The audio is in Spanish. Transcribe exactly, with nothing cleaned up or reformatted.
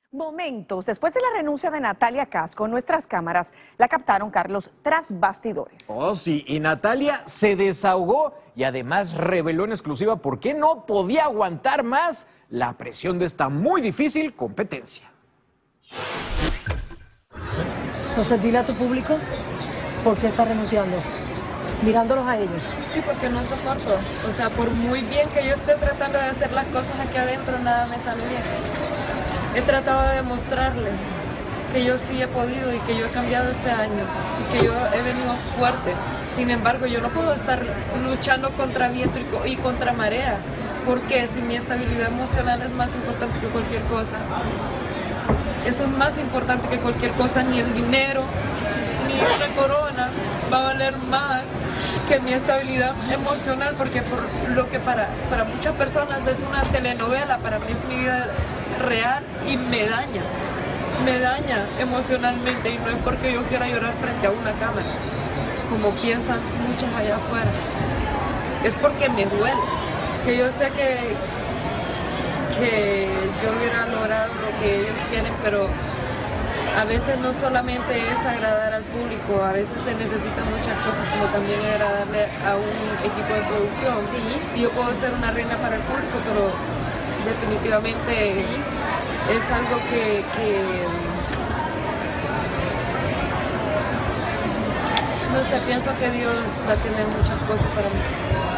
Momentos después de la renuncia de Natalia Casco, nuestras cámaras la captaron, Carlos, tras bastidores. Oh, sí, y Natalia se desahogó y además reveló en exclusiva por qué no podía aguantar más la presión de esta muy difícil competencia. Entonces dile a tu público por qué estás renunciando, mirándolos a ellos. Sí, porque no soporto. O sea, por muy bien que yo esté tratando de hacer las cosas aquí adentro, nada me sale bien. He tratado de demostrarles que yo sí he podido y que yo he cambiado este año y que yo he venido fuerte. Sin embargo, yo no puedo estar luchando contra viento y contra marea, porque si mi estabilidad emocional es más importante que cualquier cosa, eso es más importante que cualquier cosa, ni el dinero, ni una corona va a valer más que mi estabilidad emocional, porque por lo que para, para muchas personas es una telenovela, para mí es mi vida real y me daña, me daña emocionalmente, y no es porque yo quiera llorar frente a una cámara, como piensan muchas allá afuera, es porque me duele, que yo sé que, que yo hubiera logrado lo que ellos quieren, pero a veces no solamente es agradar al público, a veces se necesitan muchas cosas, como también agradarle a un equipo de producción. Sí. Y yo puedo ser una reina para el público, pero definitivamente sí. Es algo que, que no sé, pienso que Dios va a tener muchas cosas para mí.